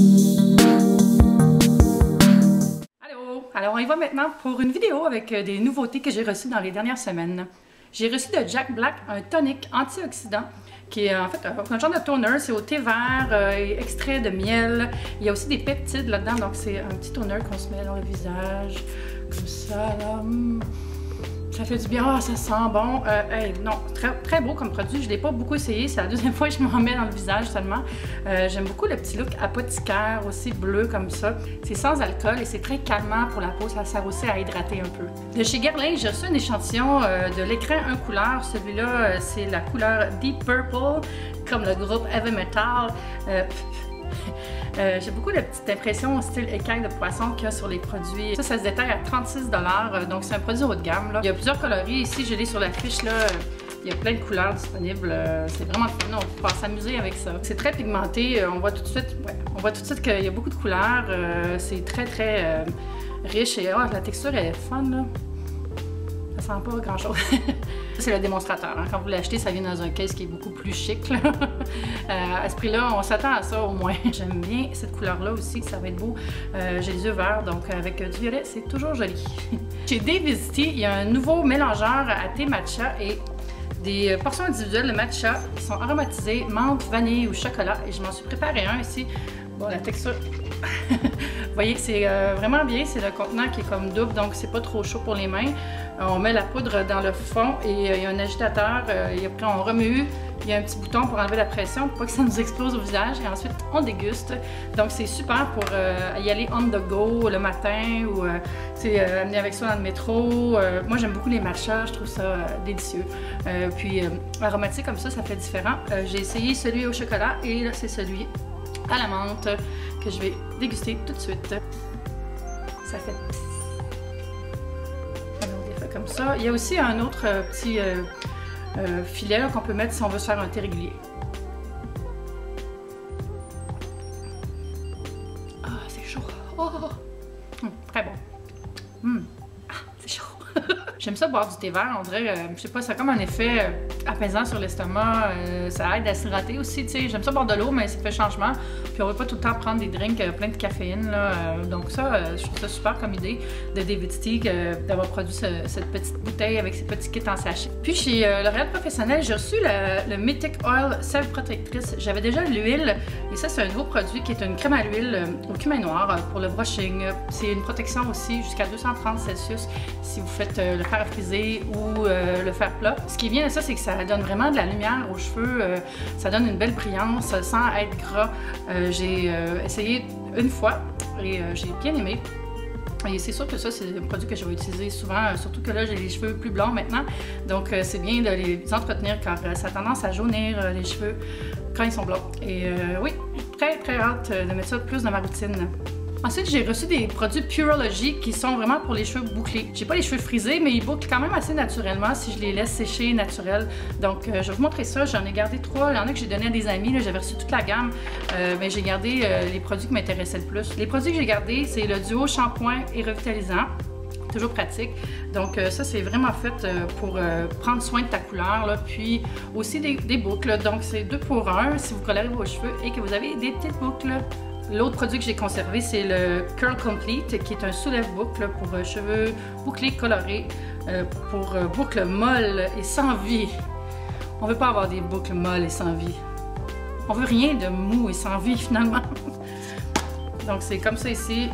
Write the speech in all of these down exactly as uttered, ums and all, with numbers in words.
Alors, on y va maintenant pour une vidéo avec des nouveautés que j'ai reçues dans les dernières semaines. J'ai reçu de Jack Black un tonic antioxydant qui est en fait un genre de toner. C'est au thé vert, euh, extrait de miel. Il y a aussi des peptides là-dedans, donc c'est un petit toner qu'on se met dans le visage, comme ça, là. Mmh. Ça fait du bien, oh, ça sent bon. Euh, hey, non, très, très beau comme produit. Je ne l'ai pas beaucoup essayé. C'est la deuxième fois que je m'en mets dans le visage seulement. Euh, J'aime beaucoup le petit look apothicaire, aussi bleu comme ça. C'est sans alcool et c'est très calmant pour la peau. Ça sert aussi à hydrater un peu. De chez Guerlain, j'ai reçu un échantillon euh, de l'écran un couleur. Celui-là, euh, c'est la couleur Deep Purple, comme le groupe Heavy Metal. Euh, Euh, J'ai beaucoup de petites impressions style écaille de poisson qu'il y a sur les produits. Ça, ça se détaille à trente-six dollars, donc c'est un produit haut de gamme, là. Il y a plusieurs coloris. Ici, je l'ai sur la fiche, là. Il y a plein de couleurs disponibles. C'est vraiment fun. On peut s'amuser avec ça. C'est très pigmenté. On voit tout de suite, ouais, on voit tout de suite qu'il y a beaucoup de couleurs. C'est très, très euh, riche et oh, la texture elle est fun, là. Ça sent pas grand chose. C'est le démonstrateur. Hein. Quand vous l'achetez, ça vient dans un case qui est beaucoup plus chic. Là. Euh, à ce prix-là, on s'attend à ça au moins. J'aime bien cette couleur-là aussi, ça va être beau. Euh, J'ai les yeux verts, donc avec du violet, c'est toujours joli. Chez David's Tea, il y a un nouveau mélangeur à thé matcha et des portions individuelles de matcha qui sont aromatisées menthe, vanille ou chocolat. Et je m'en suis préparé un ici. Bon, la texture, vous voyez, c'est euh, vraiment bien. C'est le contenant qui est comme double, donc c'est pas trop chaud pour les mains. Euh, on met la poudre dans le fond et euh, il y a un agitateur. Euh, et après, on remue. Il y a un petit bouton pour enlever la pression pour pas que ça nous explose au visage. Et ensuite, on déguste. Donc, c'est super pour euh, y aller on the go le matin ou euh, euh, amener avec ça dans le métro. Euh, moi, j'aime beaucoup les matchas. Je trouve ça euh, délicieux. Euh, puis, euh, aromatique comme ça, ça fait différent. Euh, J'ai essayé celui au chocolat et là, c'est celui à la menthe que je vais déguster tout de suite. Ça fait comme ça. Il y a aussi un autre euh, petit euh, euh, filet qu'on peut mettre si on veut se faire un thé régulier. Ah, c'est chaud. Oh, hum, très bon. Hum. Ah, c'est chaud. J'aime ça boire du thé vert, on dirait, euh, je sais pas, ça a comme un effet euh, apaisant sur l'estomac, euh, ça aide à s'hydrater aussi, tu sais. J'aime ça boire de l'eau, mais ça fait changement. Puis on va pas tout le temps prendre des drinks euh, pleins de caféine, là. Euh, donc ça, euh, je trouve ça super comme idée de David's Tea euh, d'avoir produit ce, cette petite bouteille avec ces petits kits en sachet. Puis chez euh, L'Oréal Professionnel, j'ai reçu le, le Mythic Oil Sève Protectrice. J'avais déjà l'huile, et ça c'est un nouveau produit qui est une crème à l'huile euh, au cumin noir euh, pour le brushing. C'est une protection aussi jusqu'à deux cent trente Celsius si vous faites euh, le fer à friser ou euh, le fer plat. Ce qui est bien de ça, c'est que ça donne vraiment de la lumière aux cheveux, euh, ça donne une belle brillance sans être gras. Euh, j'ai euh, essayé une fois et euh, j'ai bien aimé. Et c'est sûr que ça, c'est un produit que je vais utiliser souvent, euh, surtout que là, j'ai les cheveux plus blancs maintenant. Donc, euh, c'est bien de les entretenir car euh, ça a tendance à jaunir euh, les cheveux quand ils sont blancs. Et euh, oui, très très hâte de mettre ça plus dans ma routine. Ensuite, j'ai reçu des produits Pureology qui sont vraiment pour les cheveux bouclés. J'ai pas les cheveux frisés, mais ils bouclent quand même assez naturellement si je les laisse sécher naturel. Donc, euh, je vais vous montrer ça. J'en ai gardé trois. Il y en a que j'ai donné à des amis. J'avais reçu toute la gamme, euh, mais j'ai gardé euh, les produits qui m'intéressaient le plus. Les produits que j'ai gardés, c'est le duo shampoing et revitalisant. Toujours pratique. Donc euh, ça, c'est vraiment fait euh, pour euh, prendre soin de ta couleur, là. Puis aussi des, des boucles. Donc, c'est deux pour un si vous colorez vos cheveux et que vous avez des petites boucles. L'autre produit que j'ai conservé, c'est le Curl Complete, qui est un soulève-boucle pour euh, cheveux bouclés, colorés, euh, pour euh, boucles molles et sans vie. On veut pas avoir des boucles molles et sans vie. On veut rien de mou et sans vie, finalement. Donc, c'est comme ça ici.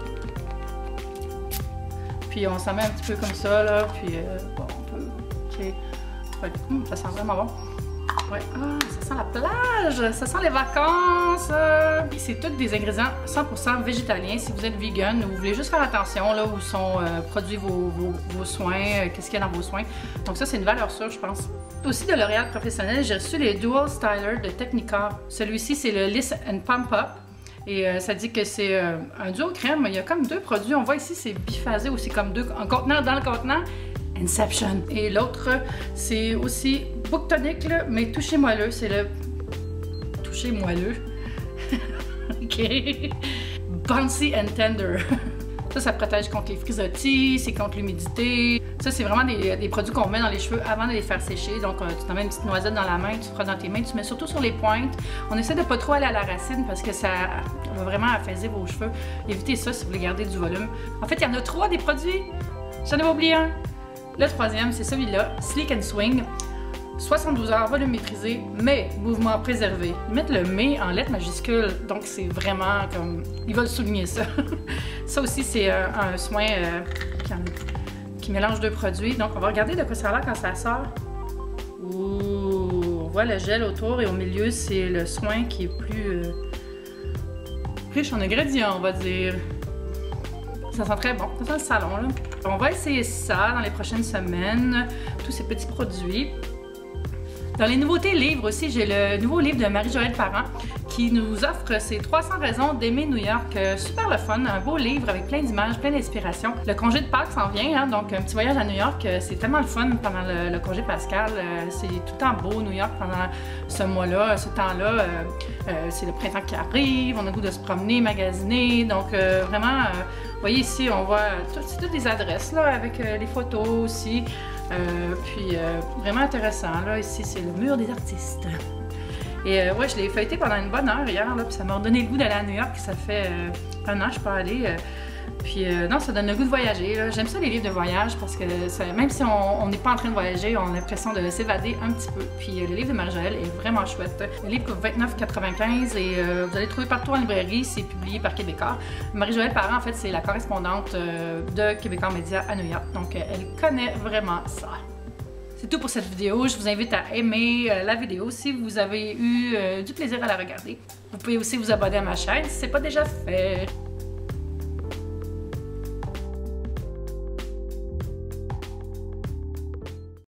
Puis, on s'en met un petit peu comme ça, là. Puis, euh, bon, on peut... Okay. Ouais, hum, ça sent vraiment bon. Ouais. Ah, ça sent la plage, ça sent les vacances. Euh. C'est tous des ingrédients cent pour cent végétaliens. Si vous êtes vegan ou vous voulez juste faire attention là où sont euh, produits vos, vos, vos soins, euh, qu'est-ce qu'il y a dans vos soins. Donc ça, c'est une valeur sûre, je pense. Aussi de L'Oréal Professionnel, j'ai reçu les Dual Styler de Technicolor. Celui-ci, c'est le Liss and Pump Up. Et euh, ça dit que c'est euh, un duo crème. Il y a comme deux produits. On voit ici, c'est biphasé aussi comme deux, un contenant dans le contenant. Inception. Et l'autre, c'est aussi Book Tonic, là, mais toucher moelleux. C'est le toucher moelleux. Ok. Bouncy and Tender. Ça, ça protège contre les frisottis, c'est contre l'humidité. Ça, c'est vraiment des, des produits qu'on met dans les cheveux avant de les faire sécher. Donc, euh, tu t'en mets une petite noisette dans la main, tu feras dans tes mains, tu mets surtout sur les pointes. On essaie de pas trop aller à la racine parce que ça va vraiment affaisser vos cheveux. Évitez ça si vous voulez garder du volume. En fait, il y en a trois des produits. J'en ai oublié un. Le troisième, c'est celui-là, Sleek and Swing. soixante-douze heures, volume maîtrisé, mais mouvement préservé. Ils mettent le mais en lettres majuscules, donc c'est vraiment comme... Ils veulent souligner ça. Ça aussi, c'est euh, un soin euh, qui, en... qui mélange deux produits. Donc, on va regarder de quoi ça a l'air quand ça sort. Ouh, on voit le gel autour et au milieu, c'est le soin qui est plus euh, riche en ingrédients, on va dire. Ça sent très bon, ça sent le salon, là. On va essayer ça dans les prochaines semaines, tous ces petits produits. Dans les nouveautés livres aussi, j'ai le nouveau livre de Marie-Joëlle Parent qui nous offre ses trois cents raisons d'aimer New York. Super le fun, un beau livre avec plein d'images, plein d'inspiration. Le congé de Pâques s'en vient, hein, donc un petit voyage à New York, c'est tellement le fun pendant le, le congé pascal. C'est tout le temps beau, New York, pendant ce mois-là, ce temps-là. Euh, euh, c'est le printemps qui arrive, on a le goût de se promener, magasiner. Donc euh, vraiment, euh, vous voyez ici, on voit c'est toutes des adresses là, avec euh, les photos aussi. Euh, puis euh, vraiment intéressant, là, ici c'est le mur des artistes. Et euh, ouais, je l'ai feuilleté pendant une bonne heure hier, là, puis ça m'a redonné le goût d'aller à New York, ça fait euh, un an que je suis pas allée. Euh, puis euh, non, ça donne le goût de voyager. J'aime ça les livres de voyage parce que ça, même si on n'est pas en train de voyager, on a l'impression de s'évader un petit peu. Puis euh, le livre de Marie-Joëlle est vraiment chouette. Le livre coûte vingt-neuf quatre-vingt-quinze et euh, vous allez le trouver partout en librairie, c'est publié par Québécois. Marie-Joëlle Parent, en fait, c'est la correspondante euh, de Québécois Média à New York, donc euh, elle connaît vraiment ça. C'est tout pour cette vidéo. Je vous invite à aimer euh, la vidéo si vous avez eu euh, du plaisir à la regarder. Vous pouvez aussi vous abonner à ma chaîne si ce n'est pas déjà fait.